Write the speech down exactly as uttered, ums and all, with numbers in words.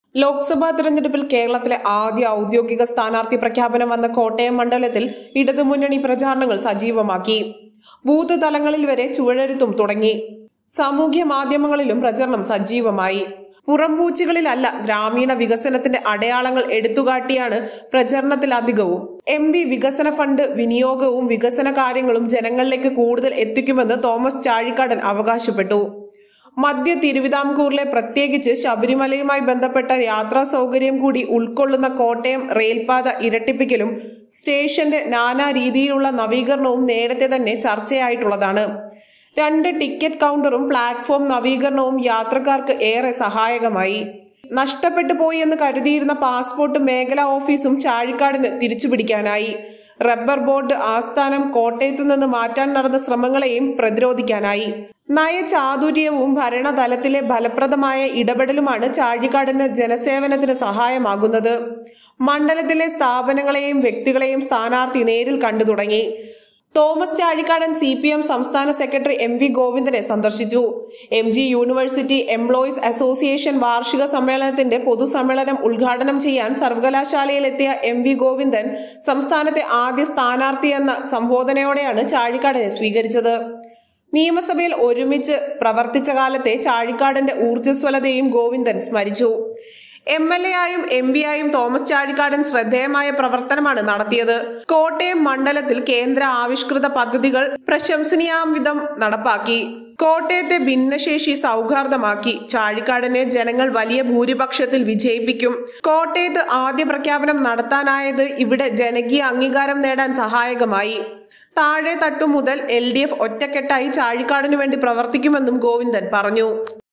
ലോക്സഭാ തെരഞ്ഞെടുപ്പിൽ കേരളത്തിലെ ആദ്യ ഔദ്യോഗിക സ്ഥാനാർത്ഥി പ്രഖ്യാപനം വന്ന കോട്ടയം മണ്ഡലത്തിൽ ഇടതുമുന്നണി പ്രചാരണങ്ങൾ സജീവമാക്കി. ബൂത്ത് തലങ്ങളിൽ വരെ ചുഴഴുത്തും തുടങ്ങി. സാമൂഹ്യ മാധ്യമങ്ങളിലും പ്രചരണം സജീവമായി. പുറംപൂച്ചുകളിലല്ല, ഗ്രാമീണ വികസനത്തിന്റെ അടയാളങ്ങൾ എടുത്തുകാട്ടിയാണ് പ്രചരണത്തിലധികവും. എം പി വികസന ഫണ്ട് വിനിയോഗവും വികസന കാര്യങ്ങളും ജനങ്ങളിലേക്ക് കൂടുതൽ എത്തിക്കുമെന്ന് തോമസ് ചാഴിക്കാടൻ അവകാശപ്പെട്ടു. മധ്യ തിരുവിതാംകൂറിലെ പ്രത്യേകിച്ച് ശബരിമലയുമായി ബന്ധപ്പെട്ട യാത്രാ സൗകര്യം കൂടി ഉൾക്കൊള്ളുന്ന കോട്ടയം റെയിൽപാത ഇരട്ടിപ്പിക്കലും സ്റ്റേഷന്റെ നാനാ രീതിയിലുള്ള നവീകരണവും നേരത്തെ തന്നെ ചർച്ചയായിട്ടുള്ളതാണ്. രണ്ട് ടിക്കറ്റ് കൗണ്ടറും പ്ലാറ്റ്ഫോം നവീകരണവും യാത്രക്കാർക്ക് ഏറെ സഹായകമായി. നഷ്ടപ്പെട്ടു പോയി എന്ന് കരുതിയിരുന്ന പാസ്പോർട്ട് മേഖലാ ഓഫീസും ചാഴിക്കാടിന് തിരിച്ചുപിടിക്കാനായി. റബ്ബർ ബോർഡ് ആസ്ഥാനം കോട്ടയത്തു നിന്ന് മാറ്റാൻ നടന്ന ശ്രമങ്ങളെയും പ്രതിരോധിക്കാനായി. നയചാതുര്യവും ഭരണതലത്തിലെ ഫലപ്രദമായ ഇടപെടലുമാണ് ചാഴിക്കാടിന് ജനസേവനത്തിന് സഹായമാകുന്നത്. മണ്ഡലത്തിലെ സ്ഥാപനങ്ങളെയും വ്യക്തികളെയും സ്ഥാനാർത്ഥി നേരിൽ കണ്ടു തുടങ്ങി. Thomas Chazhikadan C P M സംസ്ഥാന സെക്രട്ടറി എം വി ഗോവിന്ദനെ സന്ദർശിച്ചു. M G university employees association വാർഷിക സമ്മേളനത്തിന്റെ പൊതുസമ്മേളനം ഉദ്ഘാടനം ചെയ്യാൻ സർവകലാശാലയിലെത്തിയ എം വി ഗോവിന്ദൻ സംസ്ഥാനത്തെ ആദ്യ സ്ഥാനാർത്ഥിയെന്ന സംബോധനയോടെയാണ് ചാഴിക്കാടനെ സ്വീകരിച്ചത്. നിയമസഭയിൽ ഒരുമിച്ച് പ്രവർത്തിച്ച കാലത്തെ ചാഴിക്കാടന്റെ ഊർജ്ജസ്വലതയും ഗോവിന്ദൻ സ്മരിച്ചു. എം എൽ എ ആയും എം പി ആയും തോമസ് ചാഴിക്കാടൻ ശ്രദ്ധേയമായ പ്രവർത്തനമാണ് നടത്തിയത്. കോട്ടയം മണ്ഡലത്തിൽ കേന്ദ്ര ആവിഷ്കൃത പദ്ധതികൾ പ്രശംസനീയാംവിധം നടപ്പാക്കി. കോട്ടയത്തെ ഭിന്നശേഷി സൗഹാർദ്ദമാക്കി. ചാഴിക്കാടനെ ജനങ്ങൾ വലിയ ഭൂരിപക്ഷത്തിൽ വിജയിപ്പിക്കും. കോട്ടയത്ത് ആദ്യ പ്രഖ്യാപനം നടത്താനായത് ഇവിടെ ജനകീയ അംഗീകാരം നേടാൻ സഹായകമായി. താഴെ തട്ടു മുതൽ എൽ ഡി എഫ് ഒറ്റക്കെട്ടായി ചാഴിക്കാടനു വേണ്ടി പ്രവർത്തിക്കുമെന്നും ഗോവിന്ദൻ പറഞ്ഞു.